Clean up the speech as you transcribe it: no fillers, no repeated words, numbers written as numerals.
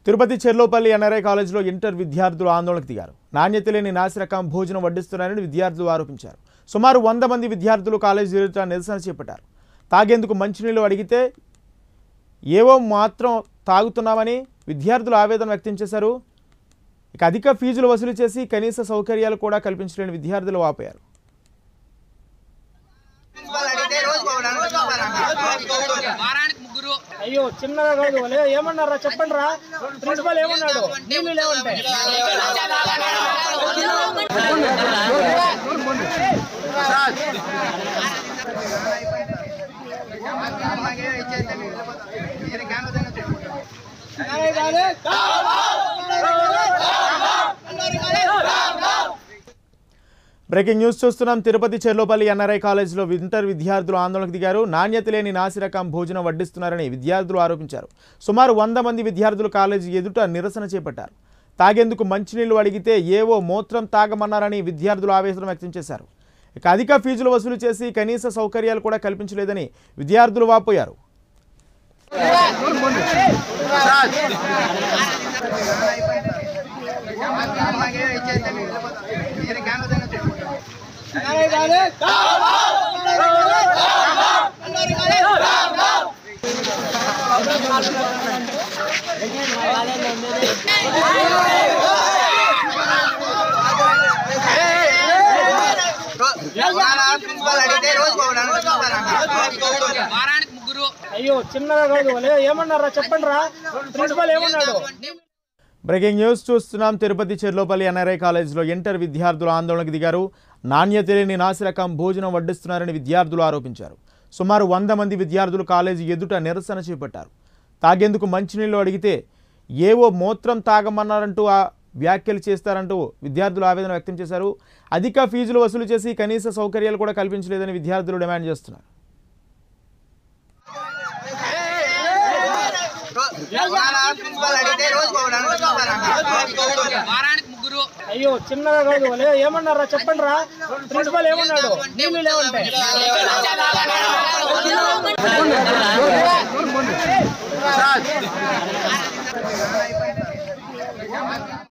Tirupati Cherlopalli NRI కాలేజీలో inter విద్యార్థులు ఆందోళనకు దిగారు. నాణ్యత లేని నాసిరకం భోజనం వడ్డిస్తున్నారని విద్యార్థులు ఆరోపించారు. సుమారు 100 మంది విద్యార్థులు కాలేజీ ఎదుట నిరసన చేపట్టారు. తాగేందుకు మంచినీళ్లు అడిగితే ఏవో మాత్రం తాగుతున్నామని విద్యార్థులు ఆవేదన వ్యక్తం చేశారు. ఇక అధిక ఫీజులు వసూలు చేసి కనీస సౌకర్యాలు కూడా కల్పించలేని విద్యార్థులు వాపోయారు. అయ్యో చిన్నగా కాదు ఏమన్నారా చెప్పండి రా ప్రిన్సిపల్ ఏమన్నాడు నీళ్ళు లేవంటే బ్రేకింగ్ న్యూస్ చూస్తున్నాం. తిరుపతి చెర్లోపల్లి ఎన్ఆర్ఐ కాలేజీలో ఇంటర్ విద్యార్థులు ఆందోళనకు దిగారు. నాణ్యత లేని నాసిరకం భోజనం వడ్డిస్తున్నారని విద్యార్థులు ఆరోపించారు. సుమారు 100 మంది విద్యార్థులు కాలేజీ ఎదుట నిరసన చేపట్టారు. తాగేందుకు మంచినీళ్లు అడిగితే ఏవో మూత్రం తాగమన్నారని విద్యార్థులు ఆవేదన వ్యక్తం చేశారు. ఇక అధిక ఫీజులు వసూలు చేసి కనీస సౌకర్యాలు కూడా కల్పించలేదని విద్యార్థులు వాపోయారు. అయ్యో చిన్నగా కాదు ఏమన్నారా చెప్పండి రా ప్రిన్సిపల్ ఏమన్నాడు. బ్రేకింగ్ న్యూస్ చూస్తున్నాం. తిరుపతి చెర్లోపల్లి ఎన్ఆర్ఐ కాలేజీలో ఇంటర్ విద్యార్థులు ఆందోళనకు దిగారు. నాణ్యత లేని నాసిరకం భోజనం వడ్డిస్తున్నారని విద్యార్థులు ఆరోపించారు. సుమారు 100 మంది విద్యార్థులు కాలేజీ ఎదుట నిరసన చేపట్టారు. తాగేందుకు మంచినీళ్లు అడిగితే ఏవో మూత్రం తాగమన్నారంటూ వ్యాఖ్యలు చేస్తారంటూ విద్యార్థులు ఆవేదన వ్యక్తం చేశారు. అధిక ఫీజులు వసూలు చేసి కనీస సౌకర్యాలు కూడా కల్పించలేదని విద్యార్థులు డిమాండ్ చేస్తున్నారు. అయ్యో చిన్నగా కాదు ఏమన్నారా చెప్పండి రా ప్రిన్సిపల్ ఏమన్నాడు నీళ్ళు లేవంటే